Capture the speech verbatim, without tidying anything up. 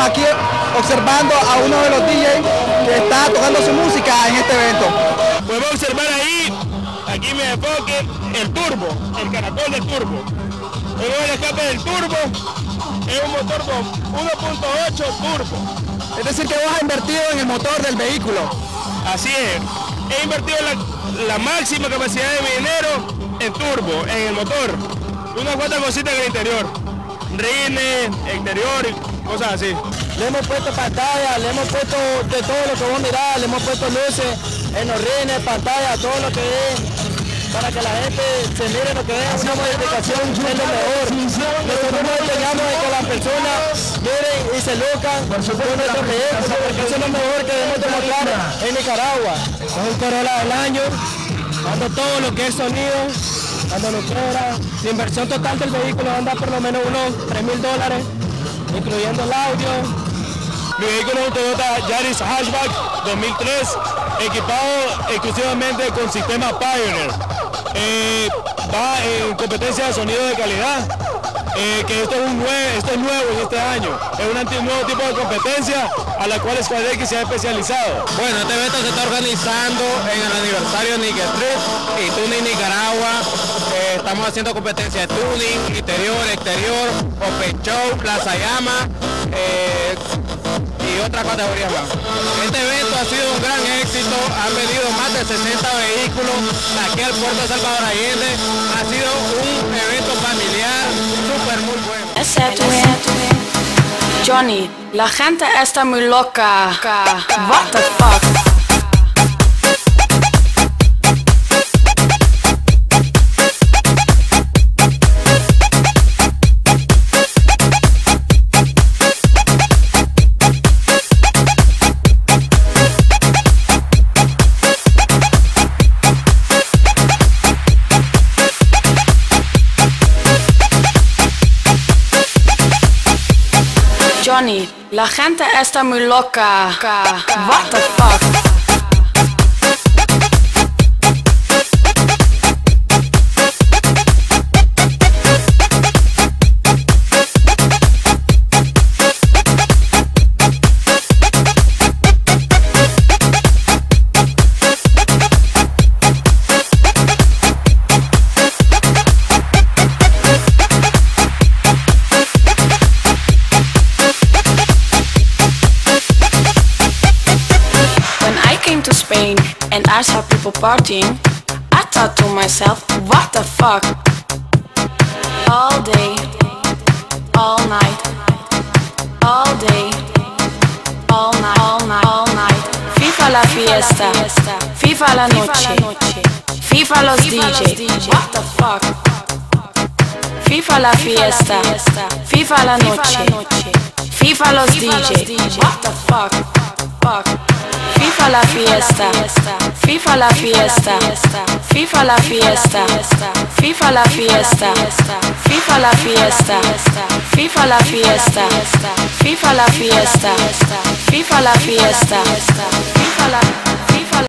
aquí observando a uno de los D Js que está tocando su música en este evento. Podemos observar ahí, aquí me enfoque, el turbo, el caracol del turbo. Luego el escape del turbo es un motor uno punto ocho turbo. Es decir, que vos has invertido en el motor del vehículo. Así es, he invertido la, la máxima capacidad de mi dinero en turbo, en el motor. Unas cuantas cositas en el interior, rines, exterior, cosas así. Le hemos puesto pantalla, le hemos puesto de todo lo que vos mirás, le hemos puesto luces en los rines, pantalla, todo lo que es, para que la gente se mire lo que es una modificación, es lo mejor. Nosotros no tengamos de que las personas miren y se locan con nuestro vehículo, porque eso es lo mejor que debemos demostrar en Nicaragua. Es un Corolla del año, dando todo lo que es sonido, dando lo que era. La inversión total del vehículo anda por lo menos unos tres mil dólares, incluyendo el audio. Mi vehículo es un Toyota Yaris Hatchback dos mil tres, equipado exclusivamente con sistema Pioneer. Eh, va en competencia de sonido de calidad, eh, que esto es, un nuevo, esto es nuevo en este año. Es un nuevo tipo de competencia a la cual Squad X se ha especializado. Bueno, este evento se está organizando en el aniversario de Nick Street y Tuning Nicaragua. Eh, estamos haciendo competencia de tuning, interior, exterior, Open Show, Plaza Llama. Eh, y otras categorías más. Este evento ha sido un gran éxito, han venido más de sesenta vehículos aquí al puerto de Salvador Allende, ha sido un evento familiar súper muy bueno. Excepto Johnny, la gente está muy loca. What the fuck? Johnny, la gente está muy loca. What the fuck? To Spain and I saw people partying, I thought to myself, what the fuck? All day, all night, all day, all night, all night, all night. FIFA la fiesta, FIFA la noche, FIFA los D J, what the fuck? FIFA la fiesta, FIFA la noche, FIFA los D J, what the fuck? Fuck. FIFA la fiesta, FIFA la fiesta, FIFA la fiesta, FIFA la fiesta, FIFA la fiesta, FIFA la fiesta, FIFA la fiesta, FIFA la fiesta, FIFA la